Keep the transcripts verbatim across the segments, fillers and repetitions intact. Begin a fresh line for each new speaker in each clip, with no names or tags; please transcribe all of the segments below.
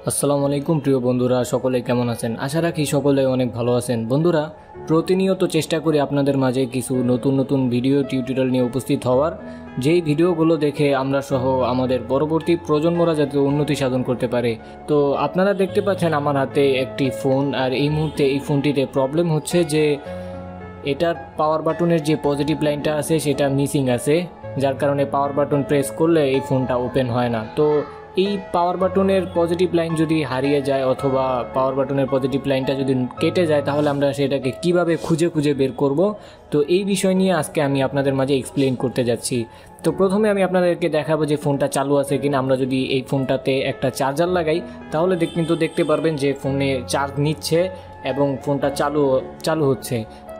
আসসালামু আলাইকুম প্রিয় বন্ধুরা, সকলে কেমন আছেন? আশা রাখি সকলে অনেক ভালো আছেন। বন্ধুরা, প্রতিনিয়ত চেষ্টা করি আপনাদের মাঝে কিছু নতুন নতুন ভিডিও টিউটোরিয়াল নিয়ে উপস্থিত হওয়ার, যেই ভিডিওগুলো দেখে আমরা সহ আমাদের পরবর্তী প্রজন্মরা যাতে উন্নতি সাধন করতে পারে। তো আপনারা দেখতে পাচ্ছেন আমার হাতে একটি ফোন, আর এই মুহূর্তে এই ফোনটিতে প্রবলেম হচ্ছে যে এটার পাওয়ার বাটনের যে পজিটিভ লাইনটা আছে সেটা মিসিং আছে, যার কারণে পাওয়ার বাটন প্রেস করলে এই ফোনটা ওপেন হয় না। তো এই পাওয়ার বাটনের পজিটিভ লাইন যদি হারিয়ে যায় অথবা পাওয়ার বাটনের পজিটিভ লাইনটা যদি কেটে যায়, তাহলে আমরা সেটাকে কিভাবে খুঁজে খুঁজে বের করব, তো এই বিষয় নিয়ে আজকে আমি আপনাদের মাঝে এক্সপ্লেইন করতে যাচ্ছি। তো প্রথমে আমি আপনাদেরকে দেখাবো যে ফোনটা চালু আছে কিনা। আমরা যদি এই ফোনটাতে একটা চার্জার লাগাই তাহলে কিন্তু দেখতে পারবেন যে ফোনে চার্জ নিচ্ছে এবং ফোনটা চালু চালু হচ্ছে।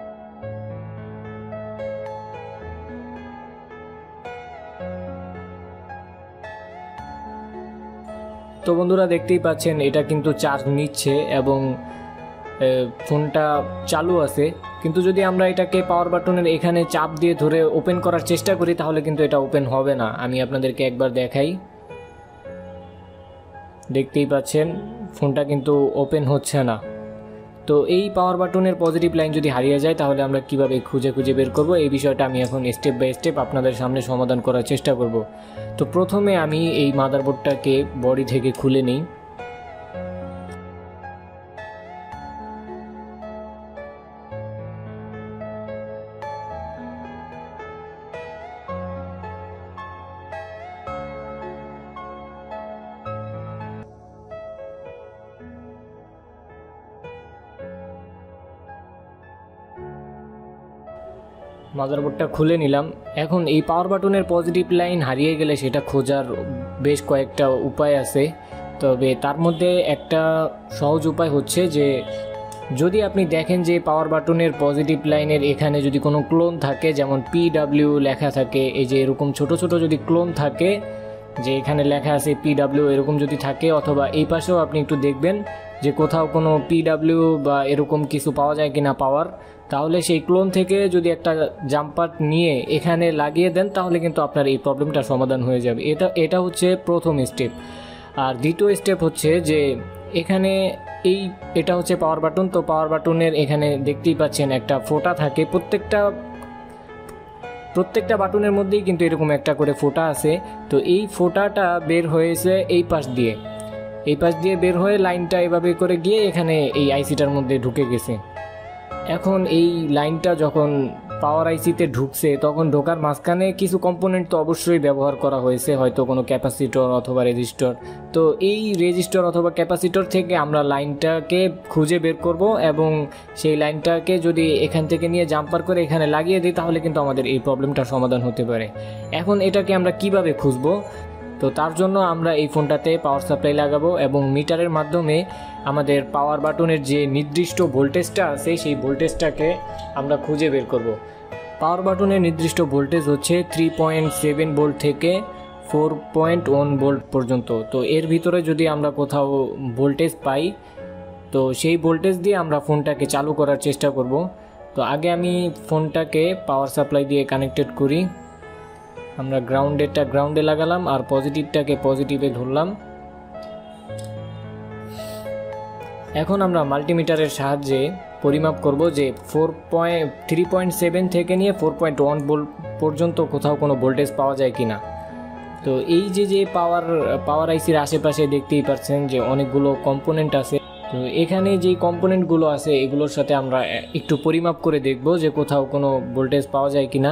তো বন্ধুরা দেখতেই পাচ্ছেন এটা কিন্তু চার্জ নিচ্ছে এবং ফোনটা চালু আছে, কিন্তু যদি আমরা এটাকে পাওয়ার বাটনের এখানে চাপ দিয়ে ধরে ওপেন করার চেষ্টা করি তাহলে কিন্তু এটা ওপেন হবে না। আমি আপনাদেরকে একবার দেখাই, দেখতেই পাচ্ছেন ফোনটা কিন্তু ওপেন হচ্ছে না। তো এই পাওয়ার বাটনের পজিটিভ লাইন যদি হারিয়ে যায় তাহলে আমরা কিভাবে খুঁজে খুঁজে বের করব, এই বিষয়টা আমি এখন স্টেপ বাই স্টেপ আপনাদের সামনে সমাধান করার চেষ্টা করব। তো প্রথমে আমি এই মাদারবোর্ডটাকে বডি থেকে খুলে নিই। মাদারবোর্ডটা খুলে নিলাম। এখন এই পাওয়ার বাটনের পজিটিভ লাইন হারিয়ে গেলে সেটা খোঁজার বেশ কয়েকটা উপায় আছে, তবে তার মধ্যে একটা সহজ উপায় হচ্ছে যে যদি আপনি দেখেন যে পাওয়ার বাটনের পজিটিভ লাইনের এখানে যদি কোনো ক্লোন থাকে, যেমন পি ডাব্লিউ লেখা থাকে, এই যে এরকম ছোট ছোট যদি ক্লোন থাকে, যে এখানে লেখা আছে পি ডাব্লিউ এরকম যদি থাকে, অথবা এই পাশেও আপনি একটু দেখবেন যে কোথাও কোনো পি ডাব্লিউ বা এরকম কিছু পাওয়া যায় কিনা পাওয়ার, তাহলে সেই ক্লোন থেকে যদি একটা জাম্পার নিয়ে এখানে লাগিয়ে দেন তাহলে কিন্তু আপনার এই প্রবলেমটা সমাধান হয়ে যাবে। এটা এটা হচ্ছে প্রথম স্টেপ। আর দ্বিতীয় স্টেপ হচ্ছে যে এখানে এই এটা হচ্ছে পাওয়ার বাটন। তো পাওয়ার বাটনের এখানে দেখতেই পাচ্ছেন একটা ফোঁটা থাকে, প্রত্যেকটা প্রত্যেকটা বাটনের মধ্যেই কিন্তু এরকম একটা করে ফোঁটা আছে। তো এই ফোঁটাটা বের হয়েছে এই পাশ দিয়ে, এই পাশ দিয়ে বের হয়ে লাইনটা এভাবে করে গিয়ে এখানে এই আইসিটার মধ্যে ঢুকে গেছে। এখন এই লাইনটা যখন পাওয়ার আইসিতে ঢুকছে তখন ঢোকার মাঝখানে কিছু কম্পোনেন্ট তো অবশ্যই ব্যবহার করা হয়েছে, হয়তো কোনো ক্যাপাসিটর অথবা রেজিস্টর। তো এই রেজিস্টর অথবা ক্যাপাসিটর থেকে আমরা লাইনটাকে খুঁজে বের করব এবং সেই লাইনটাকে যদি এখান থেকে নিয়ে জাম্পার করে এখানে লাগিয়ে দিই তাহলে কিন্তু আমাদের এই প্রবলেমটা সমাধান হতে পারে। এখন এটাকে আমরা কিভাবে খুঁজবো? তো তার জন্য আমরা এই ফোনটাতে পাওয়ার সাপ্লাই লাগাবো এবং মিটারের মাধ্যমে আমাদের পাওয়ার বাটনের যে নির্দিষ্ট ভোল্টেজটা আছে সেই ভোল্টেজটাকে আমরা খুঁজে বের করব। পাওয়ার বাটনের নির্দিষ্ট ভোল্টেজ হচ্ছে থ্রি পয়েন্ট সেভেন ভোল্ট থেকে ফোর পয়েন্ট ওয়ান ভোল্ট পর্যন্ত। তো এর ভিতরে যদি আমরা কোথাও ভোল্টেজ পাই তো সেই ভোল্টেজ দিয়ে আমরা ফোনটাকে চালু করার চেষ্টা করব। তো আগে আমি ফোনটাকে পাওয়ার সাপ্লাই দিয়ে কানেক্টেড করি। আমরা গ্রাউন্ডেরটা গ্রাউন্ডে লাগালাম আর পজিটিভটাকে পজিটিভে ধরলাম। এখন আমরা মাল্টিমিটারের সাহায্যে পরিমাপ করব যে four point three point seven থেকে নিয়ে ফোর পয়েন্ট ওয়ান ভোল্ট পর্যন্ত কোথাও কোনো ভোল্টেজ পাওয়া যায় কিনা। তো এই যে যে পাওয়ার পাওয়ার আইসির আশেপাশে দেখতেই পাচ্ছেন যে অনেকগুলো কম্পোনেন্ট আছে। তো এখানে যেই কম্পোনেন্টগুলো আছে এগুলোর সাথে আমরা একটু পরিমাপ করে দেখব যে কোথাও কোনো ভোল্টেজ পাওয়া যায় কিনা।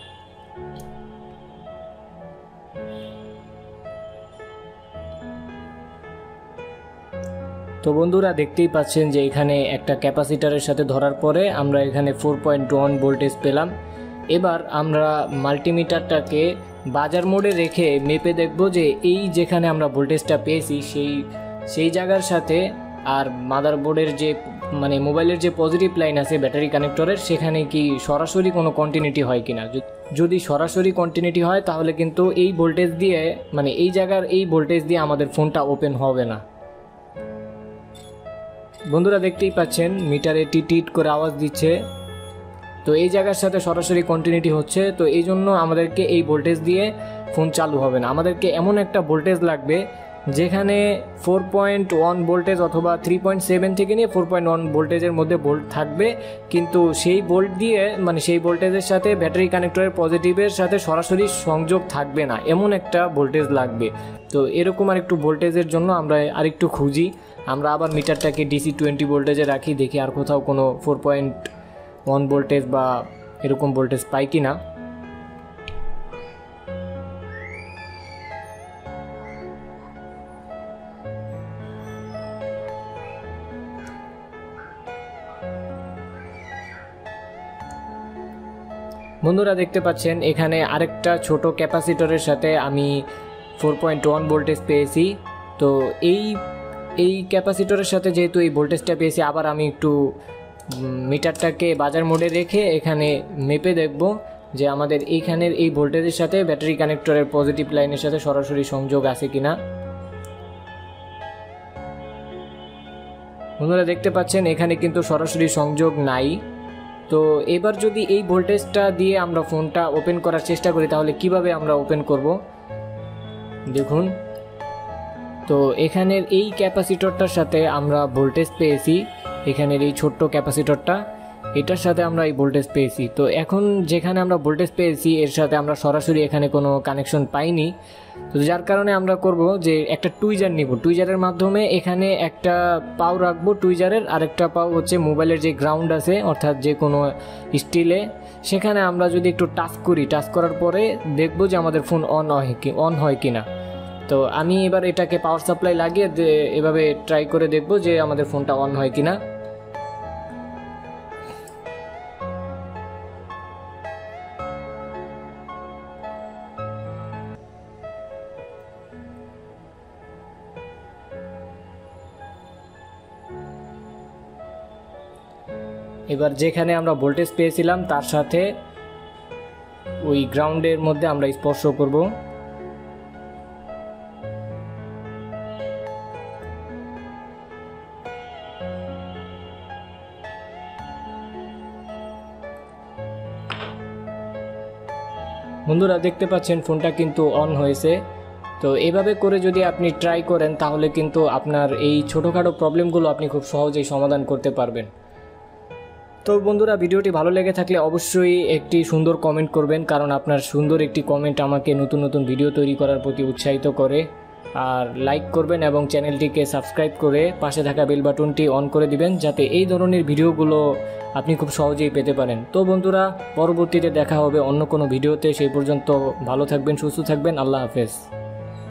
তো বন্ধুরা দেখতেই পাচ্ছেন যে এখানে একটা ক্যাপাসিটারের সাথে ধরার পরে আমরা এখানে ফোর পয়েন্ট ওয়ান ভোল্টেজ পেলাম। এবার আমরা মাল্টিমিটারটাকে বাজার মোডে রেখে মেপে দেখব যে এই যেখানে আমরা ভোল্টেজটা পেয়েছি সেই সেই জায়গার সাথে আর মাদারবোর্ডের যে মানে মোবাইলের যে পজিটিভ লাইন আছে ব্যাটারি কানেক্টরের, সেখানে কি সরাসরি কোনো কন্টিনিউটি হয় কিনা। যদি সরাসরি কন্টিনিউটি হয় তাহলে কিন্তু এই ভোল্টেজ দিয়ে মানে এই জায়গার এই ভোল্টেজ দিয়ে আমাদের ফোনটা ওপেন হবে না। বন্ধুরা দেখতেই পাচ্ছেন মিটারে টিট টিট করে আওয়াজ দিচ্ছে। তো এই জায়গার সাথে সরাসরি কন্টিনিউটি হচ্ছে। তো এই জন্য আমাদেরকে এই ভোল্টেজ দিয়ে ফোন চালু হবে না, আমাদেরকে এমন একটা ভোল্টেজ লাগবে যেখানে ফোর পয়েন্ট ওয়ান ভোল্টেজ অথবা থ্রি পয়েন্ট সেভেন থেকে নিয়ে ফোর পয়েন্ট ওয়ান ভোল্টেজের মধ্যে ভোল্ট থাকবে, কিন্তু সেই ভোল্ট দিয়ে মানে সেই ভোল্টেজের সাথে ব্যাটারি কানেক্টরের পজিটিভের সাথে সরাসরি সংযোগ থাকবে না, এমন একটা ভোল্টেজ লাগবে। তো এরকম আর একটু ভোল্টেজের জন্য আমরা আরেকটু খুঁজি। আমরা আবার মিটারটাকে ডিসি টোয়েন্টি ভোল্টেজে রাখি, দেখি আর কোথাও কোনো ফোর পয়েন্ট ওয়ান ভোল্টেজ বা এরকম ভোল্টেজ পাই কি না। বন্ধুরা দেখতে পাচ্ছেন এখানে আরেকটা ছোট ক্যাপাসিটরের সাথে আমি ফোর পয়েন্ট ওয়ান ভোল্টেজ পেয়েছি। তো এই এই ক্যাপাসিটরের সাথে যেহেতু এই ভোল্টেজটা পেয়েছি, আবার আমি একটু মিটারটাকে বাজার মোডে রেখে এখানে মেপে দেখব যে আমাদের এইখানের এই ভোল্টেজের সাথে ব্যাটারি কানেক্টরের পজিটিভ লাইনের সাথে সরাসরি সংযোগ আছে কিনা। বন্ধুরা দেখতে পাচ্ছেন এখানে কিন্তু সরাসরি সংযোগ নাই। তো এবার যদি এই ভোল্টেজটা দিয়ে আমরা ফোনটা ওপেন করার চেষ্টা করি তাহলে কিভাবে আমরা ওপেন করব দেখুন। তো এখানের এই ক্যাপাসিটরটার সাথে আমরা ভোল্টেজ পেয়েছি, এখানের এই ছোট্ট ক্যাপাসিটরটা এটার সাথে আমরা এই ভোল্টেজ পেয়েছি। তো এখন যেখানে আমরা ভোল্টেজ পেয়েছি এর সাথে আমরা সরাসরি এখানে কোনো কানেকশন পাইনি। তো যার কারণে আমরা করব যে একটা টুইজার নিব, টুইজারের মাধ্যমে এখানে একটা পাও রাখবো টুইজারের, আরেকটা পাও হচ্ছে মোবাইলের যে গ্রাউন্ড আছে অর্থাৎ যে কোনো স্টিলে, সেখানে আমরা যদি একটু টাচ করি, টাচ করার পরে দেখব যে আমাদের ফোন অন হয় কি অন হয় কি না। তো আমি এবার এটাকে পাওয়ার সাপ্লাই লাগিয়ে এভাবে ট্রাই করে দেখব যে আমাদের ফোনটা অন হয় কিনা। এবার যেখানে আমরা ভোল্টেজ পেয়েছিলাম তার সাথে ওই গ্রাউন্ডের মধ্যে আমরা স্পর্শ করব। বন্ধুরা দেখতে পাচ্ছেন ফোনটা কিন্তু অন হয়েছে। তো এভাবে করে যদি আপনি ট্রাই করেন তাহলে কিন্তু আপনার এই ছোটোখাটো প্রবলেমগুলো আপনি খুব সহজেই সমাধান করতে পারবেন। তো বন্ধুরা ভিডিওটি ভালো লেগে থাকলে অবশ্যই একটি সুন্দর কমেন্ট করবেন, কারণ আপনার সুন্দর একটি কমেন্ট আমাকে নতুন নতুন ভিডিও তৈরি করার প্রতি উৎসাহিত করে। আর লাইক করবেন এবং চ্যানেলটিকে সাবস্ক্রাইব করে পাশে থাকা বেল বাটনটি অন করে দিবেন, যাতে এই ধরনের ভিডিওগুলো আপনি খুব সহজেই পেতে পারেন। তো বন্ধুরা পরবর্তীতে দেখা হবে অন্য কোনো ভিডিওতে, সেই পর্যন্ত ভালো থাকবেন, সুস্থ থাকবেন, আল্লাহ হাফেজ।